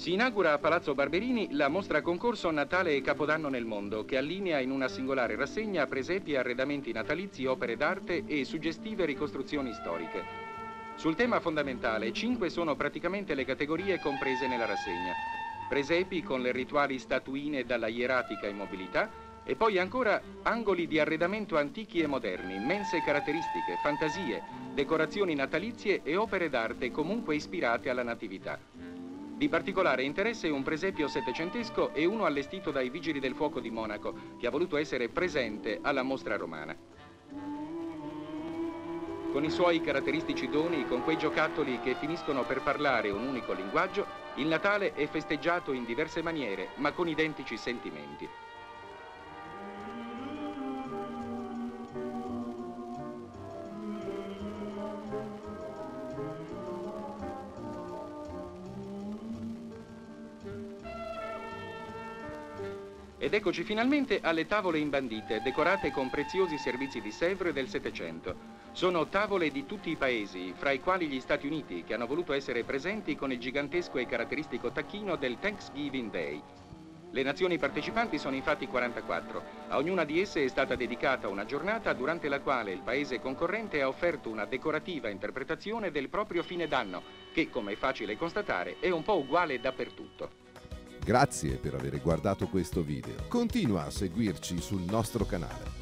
Si inaugura a Palazzo Barberini la mostra concorso Natale e Capodanno nel mondo, che allinea in una singolare rassegna presepi, arredamenti natalizi, opere d'arte e suggestive ricostruzioni storiche. Sul tema fondamentale, 5 sono praticamente le categorie comprese nella rassegna. Presepi con le rituali statuine dalla ieratica immobilità e poi ancora angoli di arredamento antichi e moderni, mense caratteristiche, fantasie, decorazioni natalizie e opere d'arte comunque ispirate alla natività. Di particolare interesse un presepio settecentesco e uno allestito dai Vigili del Fuoco di Monaco, che ha voluto essere presente alla mostra romana. Con i suoi caratteristici doni, con quei giocattoli che finiscono per parlare un unico linguaggio, il Natale è festeggiato in diverse maniere, ma con identici sentimenti. Ed eccoci finalmente alle tavole imbandite, decorate con preziosi servizi di Sèvres del Settecento. Sono tavole di tutti i paesi, fra i quali gli Stati Uniti, che hanno voluto essere presenti con il gigantesco e caratteristico tacchino del Thanksgiving Day. Le nazioni partecipanti sono infatti 44. A ognuna di esse è stata dedicata una giornata durante la quale il paese concorrente ha offerto una decorativa interpretazione del proprio fine d'anno, che, come è facile constatare, è un po' uguale dappertutto. Grazie per aver guardato questo video. Continua a seguirci sul nostro canale.